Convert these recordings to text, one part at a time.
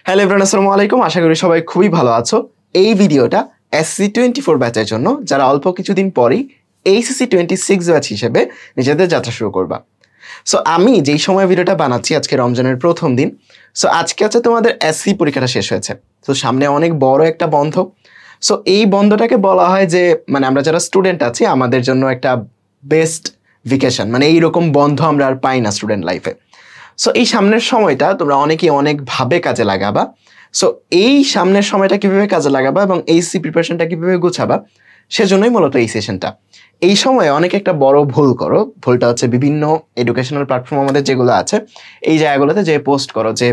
Hello everyone, আসসালামু আলাইকুম। আশা করি সবাই খুবই ভালো আছো। এই ভিডিওটা এসসি 24 ব্যাচের জন্য, যারা অল্প কিছুদিন পরেই এইচএসসি 26 ব্যাচ হিসেবে নিজেদের যাত্রা শুরু করবা। সো আমি যেই সময় ভিডিওটা বানাচ্ছি, আজকে রমজানের প্রথম দিন। সো আজকে হচ্ছে তোমাদের এসসি পরীক্ষাটা শেষ হয়েছে। তো সামনে অনেক বড় একটা বন্ধ। সো এই বন্ধটাকে বলা হয় যে, মানে আমরা যারা স্টুডেন্ট আছি আমাদের জন্য একটা বেস্ট ভ্যাকেশন, মানে এইরকম বন্ধ আমরা আর পাই না স্টুডেন্ট লাইফে। সো এই সামনের সময়টা তোমরা অনেকেই অনেকভাবে কাজে লাগাবা। সো এই সামনের সময়টা কিভাবে কাজে লাগাবা এবং এইচএসসি প্রিপারেশনটা কিভাবে গোছাবা, সেজন্যই মূলত এই সেশনটা। এই সময়ে অনেকে একটা বড় ভুল করো। ভুলটা হচ্ছে বিভিন্ন এডুকেশনাল প্ল্যাটফর্ম আমাদের যেগুলো আছে, এই জায়গাগুলোতে যে পোস্ট করো যে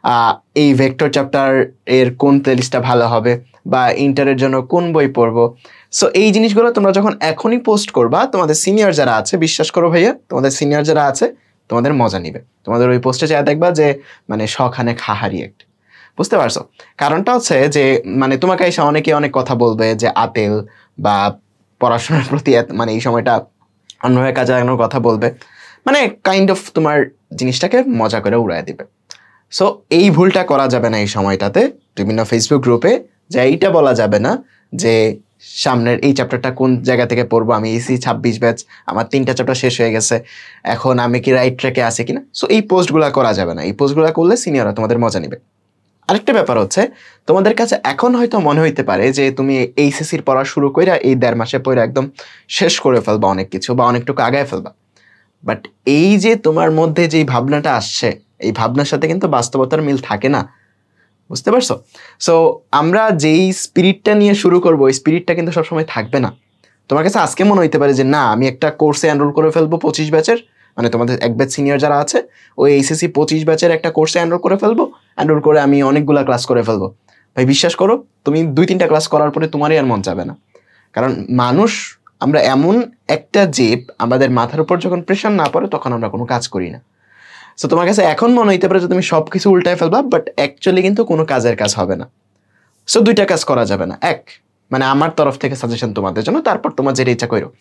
এই ভেক্টর চ্যাপ্টার এর কোন প্লেলিস্টটা ভালো হবে বা ইন্টারের জন্য কোন বই পড়বো। সো এই জিনিসগুলো তোমরা যখন এখনই পোস্ট করবা, তোমাদের সিনিয়র যারা আছে, বিশ্বাস করো ভাইয়া, তোমাদের সিনিয়র যারা আছে তোমাদের মজা নিবে। তোমাদের ওই পোস্টে যা দেখবা যে মানে শখানে খাহারি একটা, বুঝতে পারছো? কারণটা হচ্ছে যে মানে তোমাকে এসে অনেকে অনেক কথা বলবে যে আতেল বা পড়াশোনার প্রতি মানে এই সময়টা অন্যভাবে কাজে লাগানোর কথা বলবে, মানে কাইন্ড অফ তোমার জিনিসটাকে মজা করে উড়াই দিবে। সো এই ভুলটা করা যাবে না এই সময়টাতে। বিভিন্ন ফেসবুক গ্রুপে যে এইটা বলা যাবে না যে সামনের এই চ্যাপ্টারটা কোন জায়গা থেকে পড়বো, আমি এসি 26 ব্যাচ, আমার 3টা চ্যাপ্টার শেষ হয়ে গেছে, এখন আমি কি রাইট ট্র্যাকে আছি কিনা। সো এই পোস্টগুলো করা যাবে না। এই পোস্টগুলো করলে সিনিয়ররা তোমাদের মজা নিবে। আরেকটা ব্যাপার হচ্ছে, তোমাদের কাছে এখন হয়তো মনে হইতে পারে যে তুমি এইচএসসির পড়া শুরু করে এই 1.5 মাসে পড়ে একদম শেষ করে ফেলবা অনেক কিছু, বা অনেকটুকু আগায় ফেলবা। বাট এই যে তোমার মধ্যে যেই ভাবনাটা আসছে, এই ভাবনার সাথে কিন্তু বাস্তবতার মিল থাকে না, বুঝতে পারছো? সো আমরা যেই স্পিরিটটা নিয়ে শুরু করবো, ওই স্পিরিটটা কিন্তু সবসময় থাকবে না। তোমার কাছে আজকে মনে হইতে পারে যে না, আমি একটা কোর্সে এনরোল করে ফেলবো 25 ব্যাচের, মানে তোমাদের এক ব্যাচ সিনিয়র যারা আছে ওই এইচএসসি 25 ব্যাচের একটা কোর্সে এনরোল করে ফেলবো, এনরোল করে আমি অনেকগুলা ক্লাস করে ফেলবো। ভাই বিশ্বাস করো, তুমি 2-3টা ক্লাস করার পরে তোমারই আর মন যাবে না। কারণ মানুষ, আমরা এমন একটা জেব, আমাদের মাথার উপর যখন প্রেশার না পড়ে তখন আমরা কোনো কাজ করি না। সো তোমার কাছে এখন মনে হইতে পারে যে তুমি সব কিছু উল্টায় ফেলবা, বাট অ্যাকচুয়ালি কিন্তু কোনো কাজের কাজ হবে না। সো 2টা কাজ করা যাবে না। মানে আমার তরফ থেকে সাজেশন তোমাদের জন্য, তারপর তোমার যেটা ইচ্ছা করো।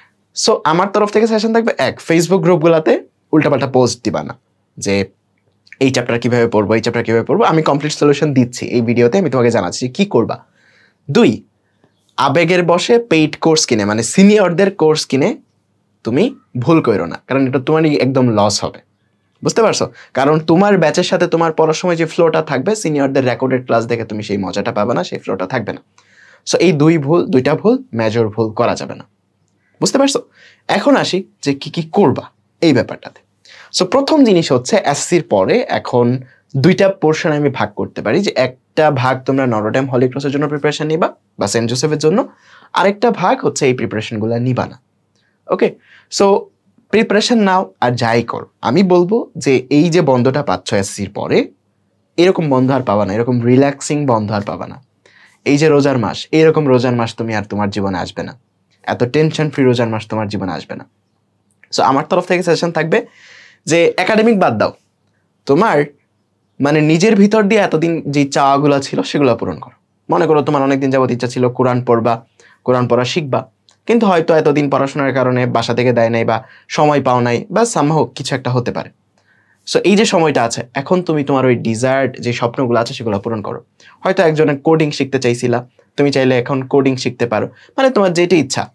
সো আমার তরফ থেকে সাজেশন থাকবে, ফেসবুক গ্রুপগুলোতে উল্টাপাল্টা পোস্ট দিবা না যে এই চ্যাপ্টার কিভাবে পড়বো, এই চ্যাপ্টার কিভাবে পড়বো। আমি কমপ্লিট সলিউশন দিচ্ছি এই ভিডিওতে, আমি তোমাকে জানাচ্ছি কি করবা। 2, আবেগের বশে পেইড কোর্স কিনে, মানে সিনিয়রদের কোর্স কিনে তুমি ভুল করো না, কারণ এটা তোমারই একদম লস হবে, বুঝতে পারছো? কারণ তোমার ব্যাচের সাথে তোমার পড়ার সময় যে ফ্লোটা থাকবে, সিনিয়রদের রেকর্ডেড ক্লাস দেখে তুমি সেই মজাটা পাবে না, সেই ফ্লোটা থাকবে না। সো এই 2টা ভুল, মেজর ভুল করা যাবে না, বুঝতে পারছো? এখন আসি যে কি কি করবা এই ব্যাপারটাতে। সো প্রথম জিনিস হচ্ছে, এসসির পরে এখন 2টা পোর্শন আমি ভাগ করতে পারি, যে একটা ভাগ তোমরা নটর ডেম হলি ক্রসের জন্য প্রিপারেশন নিবা বা সেন্ট জোসেফের জন্য, আরেকটা ভাগ হচ্ছে এই প্রিপারেশনগুলো নিবা না। ওকে, সো প্রিপারেশন নাও আর যাই করো, আমি বলবো যে এই যে বন্ধটা পাচ্ছ এসসির পরে, এরকম বন্ধ আর পাবা না, এরকম রিল্যাক্সিং বন্ধ আর পাবা না। এই যে রোজার মাস, এরকম রোজার মাস তুমি আর তোমার জীবনে আসবে না। এত টেনশন ফ্রি রোজার মাস তোমার জীবনে আসবে না। সো আমার তরফ থেকে সাজেশন থাকবে যে একাডেমিক বাদ দাও, তোমার মানে নিজের ভিতর দিয়ে এতদিন যে চাওয়াগুলো ছিল সেগুলো পূরণ করো। মনে করো তোমার অনেকদিন যাবত ইচ্ছা ছিল কোরআন পড়বা, কোরআন পড়া শিখবা, কিন্তু হয়তো এতদিন পড়াশোনার কারণে বাসা থেকে দেয় নাই বা সময় পাও নাই বা সামহাও কিছু একটা হতে পারে। সো এই যে সময়টা আছে, এখন তুমি তোমার ওই ডিজায়ার্ড যে স্বপ্নগুলো আছে সেগুলো পূরণ করো। হয়তো একজনের কোডিং শিখতে চাইছিলা, তুমি চাইলে এখন কোডিং শিখতে পারো। মানে তোমার যেটা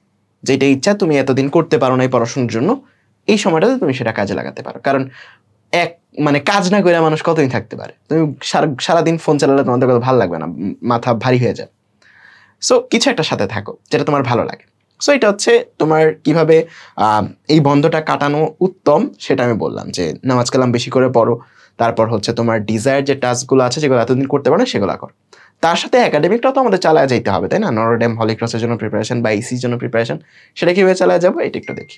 ইচ্ছা তুমি এতদিন করতে পারো না এই পড়াশোনার জন্য, এই সময়টাতে তুমি সেটা কাজে লাগাতে পারো। কারণ মানে কাজ না করে মানুষ কতদিন থাকতে পারে? তুমি সারাদিন ফোন চালালে তোমাদের কথা ভালো লাগবে না, মাথা ভারী হয়ে যায়। সো কিছু একটা সাথে থাকো যেটা তোমার ভালো লাগে। সো এটা হচ্ছে তোমার কিভাবে এই বন্ধটা কাটানো উত্তম, সেটা আমি বললাম যে নামাজ কালাম বেশি করে পড়ো, তারপর হচ্ছে তোমার ডিজায়ার যে টাস্কগুলো আছে যেগুলো এতদিন করতে পারো না সেগুলো করো। তার সাথে একাডেমিকটাও তো আমাদের চালায় যেতে হবে, তাই না? নটর ডেম হলি ক্রসের জন্য প্রিপারেশন বা ইসির জন্য প্রিপারেশন, সেটা কিভাবে চালায় যাবো এটা একটু দেখি।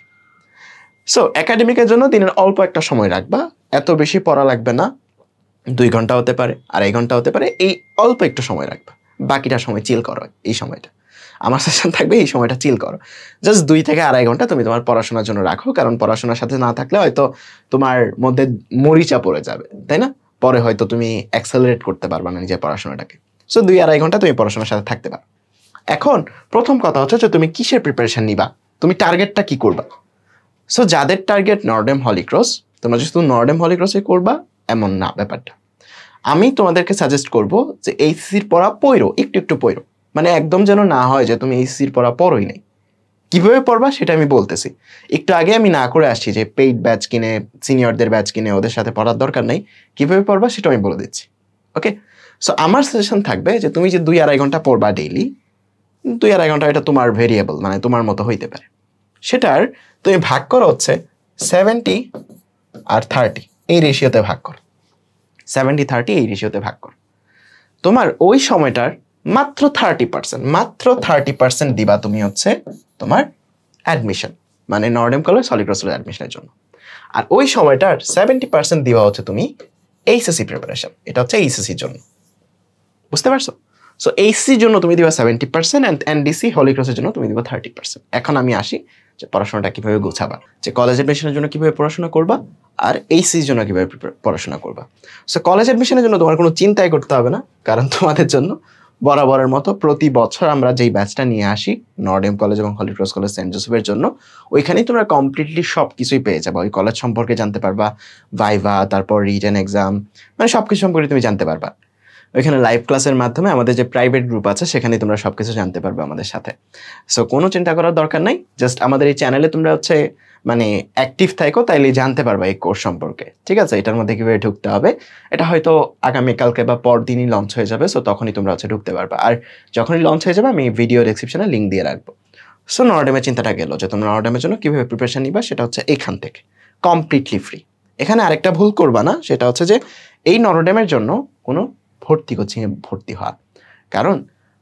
সো একাডেমিকের জন্য দিনের অল্প একটা সময় রাখবা, এত বেশি পড়া লাগবে না, 2 ঘন্টা হতে পারে, 2.5 ঘন্টা হতে পারে, এই অল্প একটু সময় রাখবা। বাকিটা সময় চিল করো। এই সময়টা আমার সেশন থাকবে, এই সময়টা চিল করো। জাস্ট 2 থেকে 2.5 ঘন্টা তুমি তোমার পড়াশোনার জন্য রাখো, কারণ পড়াশোনার সাথে না থাকলে হয়তো তোমার মধ্যে মরিচা পড়ে যাবে, তাই না? পরে হয়তো তুমি অ্যাক্সেলারেট করতে পারবা না নিজের পড়াশোনাটাকে। সো 2-2.5 ঘন্টা তুমি পড়াশোনার সাথে থাকতে পারো। এখন প্রথম কথা হচ্ছে যে তুমি কিসের প্রিপারেশন নিবা, তুমি টার্গেটটা কি করবা। সো যাদের target Notre Dame Holy Cross, তোমরা যেহেতু নটর ডেম হলি ক্রসে করবা এমন না ব্যাপারটা। আমি তোমাদেরকে সাজেস্ট করব যে এইচএসসির পড়া পড়ো, একটু একটু পড়ো, মানে একদম যেন না হয় যে তুমি এইচএসসির পড়া পড়োই নাই। কিভাবে পড়বা সেটা আমি বলতেছি। একটু আগে আমি না করে আসছি যে পেইড ব্যাচ কিনে, সিনিয়রদের ব্যাচ কিনে ওদের সাথে পড়ার দরকার নেই। কিভাবে পড়বা সেটা আমি বলে দিচ্ছি। ওকে, সো আমার সাজেশন থাকবে যে তুমি যে 2-2.5 ঘন্টা পড়বা ডেইলি, 2-2.5 ঘন্টা এটা তোমার ভেরিয়েবল, মানে তোমার মতো হইতে পারে। সেটার তুমি ভাগ করো হচ্ছে 70 আর 30 এই রেশিওতে ভাগ করো। 70-30 এই রেশিওতে ভাগ করো। তোমার ওই সময়টার মাত্র 30% দিবা তুমি হচ্ছে তোমার অ্যাডমিশন, মানে Notre Dame college Holy Cross অ্যাডমিশনের জন্য। আর ওই সময়টার 70% দিবা হচ্ছে তুমি এইচএসসি প্রিপারেশন, এটা হচ্ছে এইচএসসির জন্য। বুঝতে পারছো? সো এইচএসসির জন্য তুমি দিবা 70% অ্যান্ড এনডিসি হলি ক্রসের জন্য তুমি দিবা 30%। এখন আমি আসি যে পড়াশোনাটা কিভাবে গোছাবা, যে কলেজ অ্যাডমিশনের জন্য কিভাবে পড়াশোনা করবা আর এইচএসসির জন্য কিভাবে পড়াশোনা করবা। সো কলেজ অ্যাডমিশনের জন্য তোমার কোনো চিন্তাই করতে হবে না, কারণ তোমাদের জন্য বরাবরের মতো প্রতি বছর আমরা যেই ব্যাচটা নিয়ে আসি নটর ডেম কলেজ এবং হলি ক্রস কলেজ সেন্ট জোসেফের জন্য, ওইখানেই তোমরা কমপ্লিটলি সব কিছুই পেয়ে যাবে। ওই কলেজ সম্পর্কে জানতে পারবা, ভাইভা, তারপর রিটেন এক্সাম, মানে সব কিছু সম্পর্কে তুমি জানতে পারবা। ওইখানে লাইভ ক্লাসের মাধ্যমে আমাদের যে প্রাইভেট গ্রুপ আছে সেখানে তোমরা সব কিছু জানতে পারবে আমাদের সাথে। সো কোনো চিন্তা করার দরকার নাই, জাস্ট আমাদের এই চ্যানেলে তোমরা হচ্ছে মানে অ্যাক্টিভ থাকো, তাইলে জানতে পারবা এই কোর্স সম্পর্কে। ঠিক আছে, এটার মধ্যে কীভাবে ঢুকতে হবে এটা হয়তো আগামীকালকে বা পরদিনই লঞ্চ হয়ে যাবে। সো তখনই তোমরা হচ্ছে ঢুকতে পারবা। আর যখনই লঞ্চ হয়ে যাবে আমি ভিডিও ডেসক্রিপশনে লিঙ্ক দিয়ে রাখবো। সো নটর ডেমের চিন্তাটা গেল যে তোমরা নটর ডেমের জন্য কীভাবে প্রিপারেশন নিবা, সেটা হচ্ছে এখান থেকে কমপ্লিটলি ফ্রি। এখানে আরেকটা ভুল করবা না, সেটা হচ্ছে যে এই নটর ডেমের জন্য কোনো ভর্তি কোচিংয়ে ভর্তি হওয়া। কারণ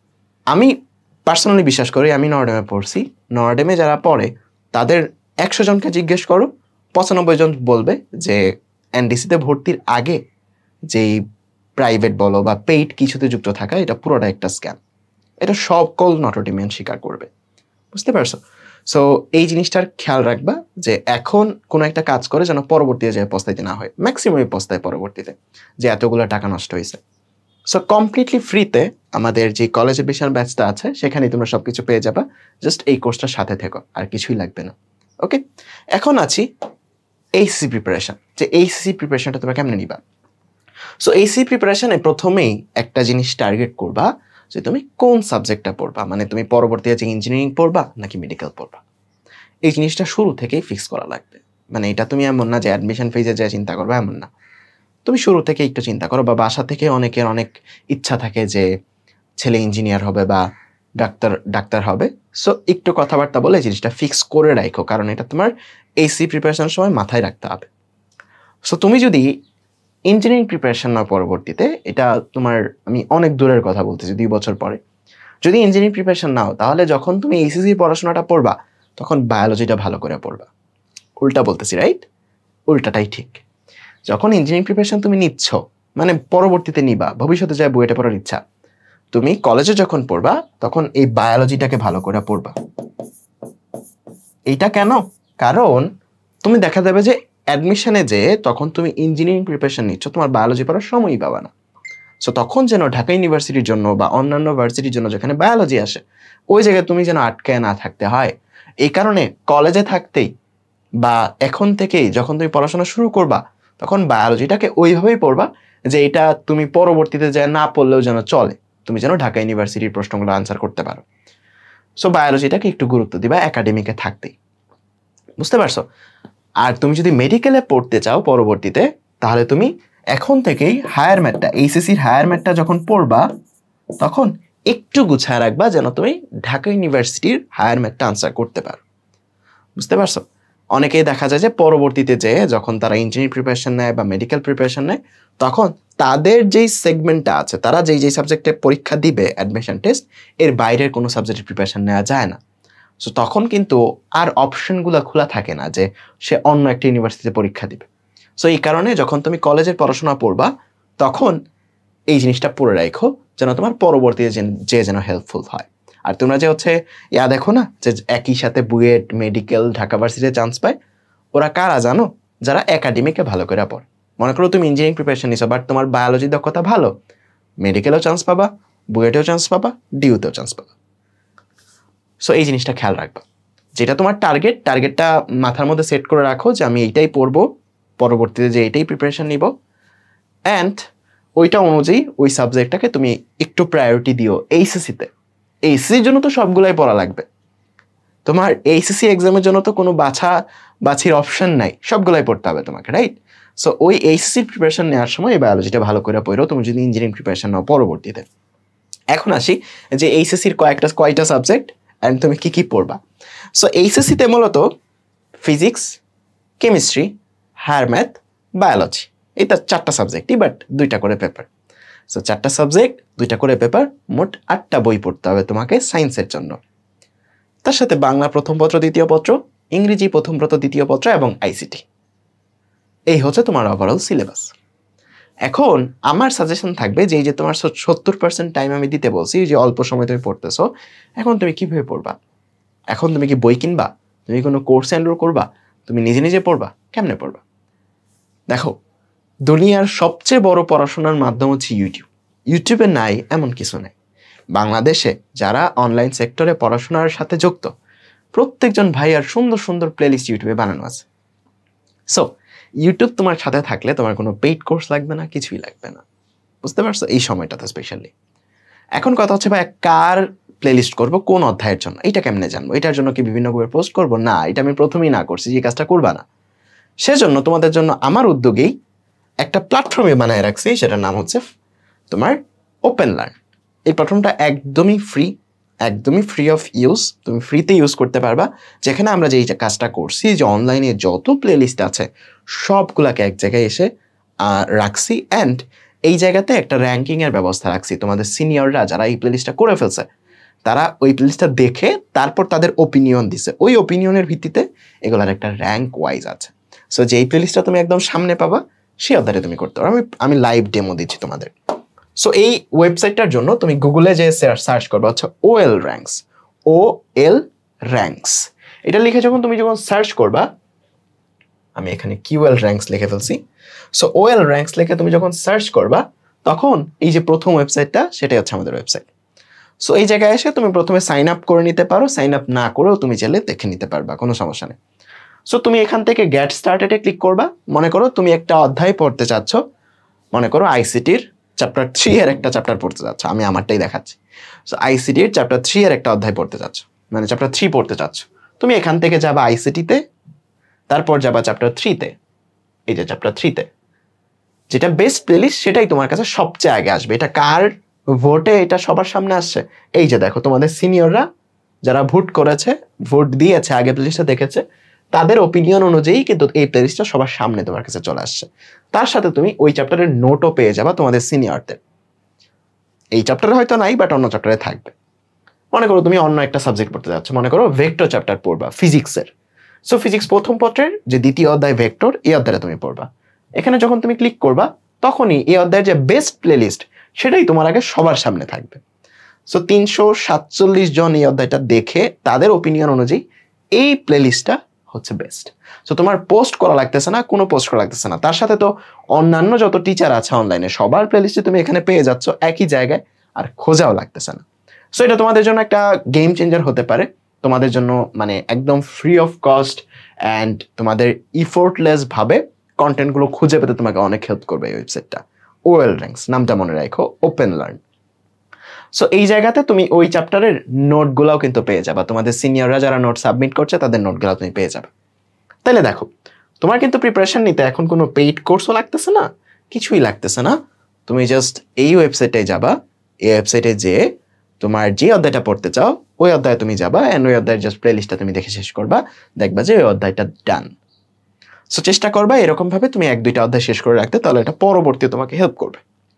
আমি পার্সোনালি বিশ্বাস করি, আমি নটর ডেমে পড়ছি, নটর ডেমে যারা পড়ে তাদের 100 জনকে জিজ্ঞেস করো, 95 জন বলবে যে এনডিসিতে ভর্তির আগে যেই প্রাইভেট বলো বা পেইড কিছুতে যুক্ত থাকা, এটা পুরোটা একটা স্ক্যাম। এটা সকল নটর ডেমিয়ান স্বীকার করবে। বুঝতে পারছো? সো এই জিনিসটার খেয়াল রাখবা যে এখন কোনো একটা কাজ করে যেন পরবর্তীতে যে পস্তাইতে না হয়। ম্যাক্সিমামই পস্তায় পরবর্তীতে যে এতগুলো টাকা নষ্ট হয়েছে। সো কমপ্লিটলি ফ্রিতে আমাদের যে কলেজ অ্যাডমিশন ব্যাচটা আছে সেখানে তোমরা সব কিছু পেয়ে যাবা। জাস্ট এই কোর্সটার সাথে থেকো, আর কিছুই লাগবে না। ওকে, এখন আছি এইচএসসি প্রিপারেশন, যে এইচএসসি প্রিপারেশনটা তোমরা কেমনে নিবা। সো এইচএসসি প্রিপারেশনে প্রথমেই একটা জিনিস টার্গেট করবা যে তুমি কোন সাবজেক্টটা পড়বা, মানে তুমি পরবর্তীতে যে ইঞ্জিনিয়ারিং পড়বা নাকি মেডিকেল পড়বা। এই জিনিসটা শুরু থেকেই ফিক্স করা লাগবে। মানে এটা তুমি এমন না যে অ্যাডমিশন ফেজে যা চিন্তা করবা, এমন না। তুমি শুরু থেকে একটু চিন্তা করো, বা বাসা থেকে অনেকের অনেক ইচ্ছা থাকে যে ছেলে ইঞ্জিনিয়ার হবে বা ডাক্তার হবে। সো একটু কথাবার্তা বলে জিনিসটা ফিক্স করে রাখো, কারণ এটা তোমার এইচএসসি প্রিপারেশনের সময় মাথায় রাখতে হবে। সো তুমি যদি ইঞ্জিনিয়ারিং প্রিপারেশন নাও পরবর্তীতে, এটা তোমার আমি অনেক দূরের কথা বলতেছি, 2 বছর পরে যদি ইঞ্জিনিয়ারিং প্রিপারেশন নাও, তাহলে যখন তুমি এইচএসসি পড়াশোনাটা পড়বা তখন বায়োলজিটা ভালো করে পড়বা। উল্টা বলতেছি, রাইট? উল্টাটাই ঠিক। যখন ইঞ্জিনিয়ারিং প্রিপারেশন তুমি নিচ্ছ, মানে পরবর্তীতে নিবা, ভবিষ্যতে যায় বুয়েটে পড়ার ইচ্ছা, তুমি কলেজে যখন পড়বা তখন এই বায়োলজিটাকে ভালো করে পড়বা। এইটা কেন? কারণ তুমি দেখা যাবে যে অ্যাডমিশনে যে তখন তুমি ইঞ্জিনিয়ারিং প্রিপারেশন নিচ্ছ, তোমার বায়োলজি পড়ার সময়ই পাবা না। সো তখন যেন ঢাকা ইউনিভার্সিটির জন্য বা অন্যান্য ভার্সিটির জন্য যেখানে বায়োলজি আসে, ওই জায়গায় তুমি যেন আটকায় না থাকতে হয়। এই কারণে কলেজে থাকতেই বা এখন থেকেই যখন তুমি পড়াশোনা শুরু করবা তখন বায়োলজিটাকে ওইভাবেই পড়বা যে এটা তুমি পরবর্তীতে যায় না পড়লেও যেন চলে, তুমি যেন ঢাকা ইউনিভার্সিটির প্রশ্নগুলো আনসার করতে পারো। সো বায়োলজিটাকে একটু গুরুত্ব দিবা একাডেমিকে থাকতেই। বুঝতে পারছো? আর তুমি যদি মেডিকেলে পড়তে চাও পরবর্তীতে, তাহলে তুমি এখন থেকেই হায়ার ম্যাথটা, এইচএসসির হায়ার ম্যাথটা যখন পড়বা তখন একটু গুছায় রাখবা যেন তুমি ঢাকা ইউনিভার্সিটির হায়ার ম্যাথটা আনসার করতে পারো। বুঝতে পারছো? অনেকেই দেখা যায় যে পরবর্তীতে যে যখন তারা ইঞ্জিনিয়ারিং প্রিপারেশন নেয় বা মেডিকেল প্রিপারেশন নেয়, তখন তাদের যেই সেগমেন্টটা আছে, তারা যেই সাবজেক্টে পরীক্ষা দিবে অ্যাডমিশন টেস্ট, এর বাইরের কোনো সাবজেক্টের প্রিপারেশন নেওয়া যায় না। সো তখন কিন্তু আর অপশনগুলো খোলা থাকে না যে সে অন্য একটা ইউনিভার্সিটিতে পরীক্ষা দিবে। সো এই কারণে যখন তুমি কলেজের পড়াশোনা পড়বা তখন এই জিনিসটা পড়ে রাখো যেন তোমার পরবর্তীতে যে যেন হেল্পফুল হয়। আর তোমরা যে হচ্ছে দেখো না যে একই সাথে বুয়েট, মেডিকেল, ঢাকা ভার্সিটিতে চান্স পায়, ওরা কারা জানো? যারা একাডেমিকে ভালো করে পড়ে। মনে করো তুমি ইঞ্জিনিয়ারিং প্রিপারেশন নিছো, বাট তোমার বায়োলজি দক্ষতা ভালো, মেডিকেলেও চান্স পাবা, বুয়েটেও চান্স পাবা, ডিউতেও চান্স পাবা। সো এই জিনিসটা খেয়াল রাখবা। যেটা তোমার টার্গেটটা মাথার মধ্যে সেট করে রাখো যে আমি এইটাই পড়বো, পরবর্তীতে যে এইটাই প্রিপারেশন নিব। অ্যান্ড ওইটা অনুযায়ী ওই সাবজেক্টটাকে তুমি একটু প্রায়োরিটি দিও এইচএসসিতে। এইচএসসির জন্য তো সবগুলাই পড়া লাগবে, তোমার এইচএসসি এক্সামের জন্য তো কোনো বাছির অপশন নাই, সবগুলাই পড়তে হবে তোমাকে, রাইট? সো ওই এইচএসসির প্রিপারেশন নেওয়ার সময় এই বায়োলজিটা ভালো করে পড়ো তুমি যদি ইঞ্জিনিয়ারিং প্রিপারেশন নাও পরবর্তীতে। এখন আসি যে এইচএসসির কয়টা সাবজেক্ট অ্যান্ড তুমি কি পড়বা। সো এইচএসসিতে মূলত physics, chemistry, higher math, biology, এই তার 4টা সাবজেক্টই, বাট 2টা করে পেপার। সো 4টা সাবজেক্ট 2টা করে পেপার, মোট 8টা বই পড়তে হবে তোমাকে সায়েন্সের জন্য। তার সাথে বাংলা প্রথম পত্র দ্বিতীয় পত্র, ইংরেজি প্রথম পত্র দ্বিতীয় পত্র এবং আইসিটি। এই হচ্ছে তোমার ওভারঅল সিলেবাস। এখন আমার সাজেশন থাকবে যে এই যে তোমার 70% টাইম আমি দিতে বলছি, যে অল্প সময় তুমি পড়তেছো, এখন তুমি কিভাবে পড়বা? এখন তুমি কি বই কিনবা? তুমি কোনো কোর্স এনরোল করবা? তুমি নিজে নিজে পড়বা? কেমনে পড়বা? দেখো, দুনিয়ার সবচেয়ে বড় পড়াশোনার মাধ্যম হচ্ছে ইউটিউব। ইউটিউবে নাই এমন কিছু নাই। বাংলাদেশে যারা অনলাইন সেক্টরে পড়াশোনার সাথে যুক্ত, প্রত্যেকজন ভাই আর সুন্দর সুন্দর প্লেলিস্ট ইউটিউবে বানানো আছে। সো ইউটিউব তোমার সাথে থাকলে তোমার কোনো পেইড কোর্স লাগবে না, কিছুই লাগবে না, বুঝতে পারছো? এই সময়টাতে স্পেশালি। এখন কথা হচ্ছে ভাই, কার প্লেলিস্ট করবো, কোন অধ্যায়ের জন্য, এটা কেমনে জানবো? এটার জন্য কি বিভিন্ন গ্রুপে পোস্ট করবো? না, এটা আমি প্রথমেই না করছি, যে কাজটা করবা না। সেজন্য তোমাদের জন্য আমার উদ্যোগেই একটা প্ল্যাটফর্মে বানায় রাখছি, সেটার নাম হচ্ছে তোমার ওপেন লার্ন। এই প্ল্যাটফর্মটা একদমই ফ্রি অফ ইউজ, তুমি ফ্রিতে ইউজ করতে পারবা। যেখানে আমরা যে কাজটা করছি, যে অনলাইনে যত প্লেলিস্ট আছে সবগুলাকে এক জায়গায় এসে রাখছি, অ্যান্ড এই জায়গাতে একটা র্যাঙ্কিংয়ের ব্যবস্থা রাখছি। তোমাদের সিনিয়ররা যারা এই প্লেলিস্টটা করে ফেলছে, তারা ওই প্লেলিস্টটা দেখে তারপর তাদের ওপিনিয়ন দিছে, ওই ওপিনিয়নের ভিত্তিতে এগুলার একটা র্যাঙ্ক ওয়াইজ আছে। সো যেই প্লেলিস্টটা তুমি একদম সামনে পাবা, সেই অধ্যায়ে তুমি করতে পারো। আমি লাইভ ডেমো দিচ্ছি তোমাদের। সো এই ওয়েবসাইটটার জন্য তুমি গুগলে যে সার্চ করবা হচ্ছে OL র্যাঙ্কস। এটা লিখে যখন সার্চ করবা, আমি এখানে QL র্যাঙ্কস লিখে ফেলছি। সো OL র্যাঙ্কস লিখে তুমি যখন সার্চ করবা, তখন এই যে প্রথম ওয়েবসাইটটা, সেটাই হচ্ছে আমাদের ওয়েবসাইট। সো এই জায়গায় এসে তুমি প্রথমে সাইন আপ করে নিতে পারো, সাইন আপ না করেও তুমি চাইলে দেখে নিতে পারবা, কোনো সমস্যা নেই। সো তুমি এখান থেকে গেট স্টার্টেডে ক্লিক করবা। মনে করো তুমি একটা অধ্যায় পড়তে চাচ্ছ, মনে করো আইসিটির চ্যাপ্টার 3 এর একটা চ্যাপ্টার পড়তে চাচ্ছ, আমি আমারটাই দেখাচ্ছি। সো আইসিটির চ্যাপ্টার 3 এর একটা অধ্যায় পড়তে চাচ্ছ, মানে চ্যাপ্টার 3 পড়তে চাচ্ছ, তুমি এখান থেকে যাবা আইসিটিতে, তারপর যাবা চ্যাপ্টার 3-তে। এই যে চ্যাপ্টার 3-তে যেটা বেস্ট প্লেলিস্ট, সেটাই তোমার কাছে সবচেয়ে আগে আসবে। এটা কার ভোটে এটা সবার সামনে আসছে? এই যে দেখো, তোমাদের সিনিয়ররা যারা ভোট দিয়েছে, আগে প্লেলিস্টটা দেখেছে, তাদের ওপিনিয়ন অনুযায়ী কিন্তু এই প্লেলিস্টটা সবার সামনে তোমার কাছে চলে আসছে। তার সাথে তুমি ওই চ্যাপ্টারের নোটও পেয়ে যাবা তোমাদের সিনিয়রদের। এই চ্যাপ্টারে হয়তো নাই, বাট অন্য চ্যাপ্টারে থাকবে। মনে করো তুমি অন্য একটা সাবজেক্ট পড়তে যাচ্ছ, মনে করো ভেক্টর চ্যাপ্টার পড়বা ফিজিক্সের। সো ফিজিক্স প্রথম পত্রের যে দ্বিতীয় অধ্যায় ভেক্টর, এই অধ্যায়টা তুমি পড়বা। এখানে যখন তুমি ক্লিক করবা, তখনই এই অধ্যায়ের যে বেস্ট প্লেলিস্ট, সেটাই তোমার আগে সবার সামনে থাকবে। সো 347 জন এই অধ্যায়টা দেখে তাদের ওপিনিয়ন অনুযায়ী এই প্লেলিস্টটা হচ্ছে বেস্ট। সো তোমার পোস্ট করা লাগতেছে না, কোনো পোস্ট করা লাগতেছে না। তার সাথে তো অন্যান্য যত টিচার আছে অনলাইনে, সবার প্লেলিস্টে তুমি এখানে পেয়ে যাচ্ছ একই জায়গায়, আর খোঁজাও লাগতেছে না। সো এটা তোমাদের জন্য একটা গেম চেঞ্জার হতে পারে, তোমাদের জন্য মানে একদম ফ্রি অফ কস্ট অ্যান্ড তোমাদের ইফোর্টলেস ভাবে কন্টেন্টগুলো খুঁজে পেতে তোমাকে অনেক হেল্প করবে এই ওয়েবসাইটটা। OL র্যাঙ্কস নামটা মনে রাখো, ওপেন লার্ন। সো এই জায়গাতে তুমি ওই চ্যাপ্টারের নোটগুলাও কিন্তু পেয়ে যাবা, তোমাদের সিনিয়ররা যারা নোট সাবমিট করছে তাদের নোটগুলো তুমি পেয়ে যাবে। তাহলে দেখো, তোমার কিন্তু প্রিপারেশন নিতে এখন কোনো পেইড কোর্সও লাগতেছে না, কিছুই লাগতেছে না। তুমি জাস্ট এই ওয়েবসাইটে যাবা, এই ওয়েবসাইটে যেয়ে তোমার যে অধ্যায়টা পড়তে চাও ওই অধ্যায়ে তুমি যাবা, অ্যান্ড ওই অধ্যায়ের জাস্ট প্লেলিস্টটা তুমি দেখে শেষ করবা, দেখবা যে ওই অধ্যায়টা ডান। সো চেষ্টা করবা এরকম ভাবে তুমি 1-2টা অধ্যায় শেষ করে রাখতে, তাহলে এটা পরবর্তীতে তোমাকে হেল্প করবে।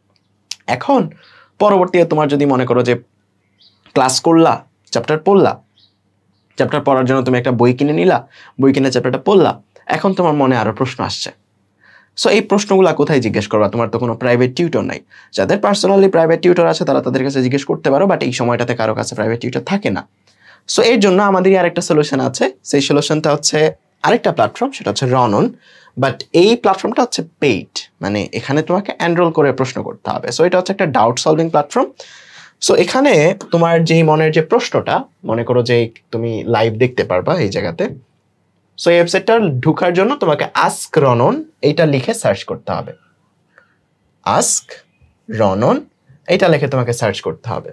এখন পরবর্তীতে তোমার যদি মনে করো যে ক্লাস করলা, চ্যাপ্টার পড়লা, চ্যাপ্টার পড়ার জন্য তুমি একটা বই কিনে নিলা, বই কিনে চ্যাপ্টারটা পড়লা, এখন তোমার মনে আরো প্রশ্ন আসছে। সো এই প্রশ্নগুলো কোথায় জিজ্ঞেস করবা? তোমার তো কোনো প্রাইভেট টিউটর নাই। যাদের পার্সোনালি প্রাইভেট টিউটর আছে তারা তাদের কাছে জিজ্ঞেস করতে পারো, বাট এই সময়টাতে কারো কাছে প্রাইভেট টিউটর থাকে না। সো এর জন্য আমাদের আরেকটা সলিউশন আছে, সেই সলিউশনটা হচ্ছে আরেকটা প্ল্যাটফর্ম, সেটা হচ্ছে রনন। বাট এই প্ল্যাটফর্মটা হচ্ছে পেইড, মানে এখানে তোমাকে এনরোল করে প্রশ্ন করতে হবে। সো এটা হচ্ছে একটা ডাউট সলভিং প্ল্যাটফর্ম। সো এখানে তোমার যেই মনের যে প্রশ্নটা, মনে করো যে তুমি লাইভ দেখতে পারবা এই জায়গাতে। সো এই ওয়েবসাইটটা ঢোকার জন্য তোমাকে আস্ক রনন এইটা লিখে সার্চ করতে হবে, আস্ক রনন, এটা লিখে তোমাকে সার্চ করতে হবে।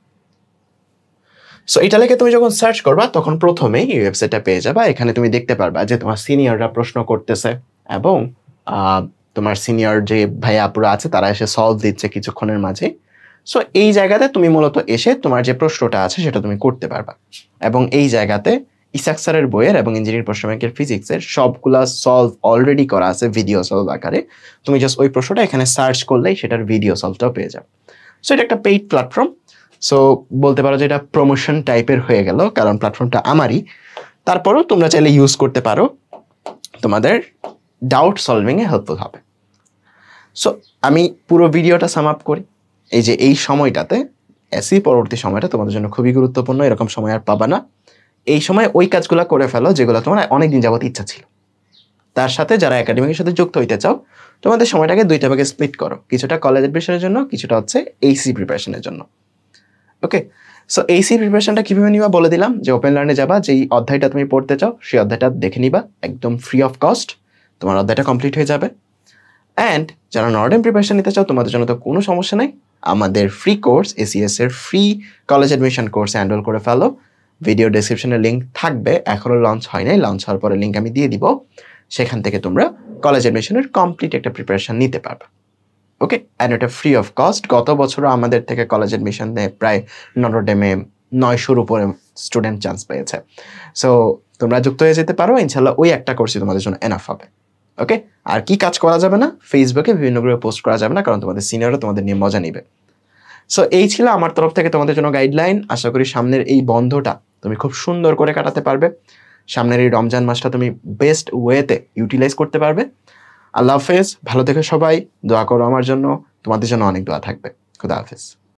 সো এটা লিখে তুমি যখন সার্চ করবা তখন প্রথমেই এই ওয়েবসাইটটা পেয়ে যাবা। এখানে তুমি দেখতে পারবা যে তোমার সিনিয়ররা প্রশ্ন করতেছে এবং তোমার সিনিয়র যে ভাই আপুরা আছে তারা এসে সলভ দিচ্ছে কিছুক্ষণের মাঝে। সো এই জায়গাতে তুমি মূলত এসে তোমার যে প্রশ্নটা আছে সেটা তুমি করতে পারবা এবং এই জায়গাতে ইসাক স্যারের বইয়ের এবং ইঞ্জিনিয়ারিং প্রশ্ন ব্যাংকের ফিজিক্সের সবগুলা সলভ অলরেডি করা আছে ভিডিও সলভ আকারে। তুমি জাস্ট ওই প্রশ্নটা এখানে সার্চ করলেই সেটার ভিডিও সলভটাও পেয়ে যাবে। সো এটা একটা পেইড প্ল্যাটফর্ম। সো বলতে পারো যে এটা প্রমোশন টাইপের হয়ে গেল, কারণ প্ল্যাটফর্মটা আমারই। তারপরও তোমরা চাইলে ইউজ করতে পারো, তোমাদের ডাউট সলভিংয়ে হেল্পফুল হবে। সো আমি পুরো ভিডিওটা সাম আপ করি। এই যে এই সময়টাতে এসি পরবর্তী সময়টা তোমাদের জন্য খুবই গুরুত্বপূর্ণ, এরকম সময় আর পাবা না। এই সময় ওই কাজগুলো করে ফেলো যেগুলো তোমার অনেকদিন যাবত ইচ্ছা ছিল। তার সাথে যারা একাডেমিকের সাথে যুক্ত হইতে চাও, তোমাদের সময়টাকে দুইটা ভাগে স্প্লিট করো, কিছুটা কলেজ অ্যাডমিশনের জন্য, কিছুটা হচ্ছে এইসি প্রিপারেশনের জন্য। ওকে, সো এইসি প্রিপারেশনটা কীভাবে নিবা বলে দিলাম, যে ওপেন লার্নে যাবা, যেই অধ্যায়টা তুমি পড়তে চাও সেই অধ্যায়টা দেখে নিবা একদম ফ্রি অফ কস্ট, তোমার অধ্যায়টা কমপ্লিট হয়ে যাবে। অ্যান্ড যারা নর্থ ডেম প্রিপারেশন নিতে চাও তোমাদের জন্য তো কোনো সমস্যা নেই, আমাদের ফ্রি কোর্স এসিএস এর ফ্রি কলেজ অ্যাডমিশন কোর্সে এনরোল করে ফেলো। ভিডিও ডেসক্রিপশনে লিঙ্ক থাকবে, এখনও লঞ্চ হয় নাই, লঞ্চ হওয়ার পরে লিঙ্ক আমি দিয়ে দিব। সেখান থেকে তোমরা কলেজ অ্যাডমিশনের কমপ্লিট একটা প্রিপারেশন নিতে পারবে। ওকে, অ্যান্ড এটা ফ্রি অফ কস্ট। গত বছরও আমাদের থেকে কলেজ অ্যাডমিশন নিয়ে প্রায় নটর ডেমে 900-র উপরে স্টুডেন্ট চান্স পেয়েছে। সো তোমরা যুক্ত হয়ে যেতে পারো, ইনশাল্লাহ ওই একটা কোর্সই তোমাদের জন্য এনাফ হবে। ওকে, আর কি কাজ করা যাবে না, ফেসবুকে বিভিন্ন গ্রুপে পোস্ট করা যাবে না, কারণ তোমাদের সিনিয়ররা তোমাদের নিয়ে মজা নিবে। সো এই ছিল আমার তরফ থেকে তোমাদের জন্য গাইডলাইন। আশা করি সামনের এই বন্ধটা তুমি খুব সুন্দর করে কাটাতে পারবে, সামনের এই রমজান মাসটা তুমি বেস্ট ওয়েতে ইউটিলাইজ করতে পারবে। আল্লাহ হাফেজ, ভালো থেকো সবাই, দোয়া করো আমার জন্য, তোমাদের জন্য অনেক দোয়া থাকবে। খুদা হাফেজ।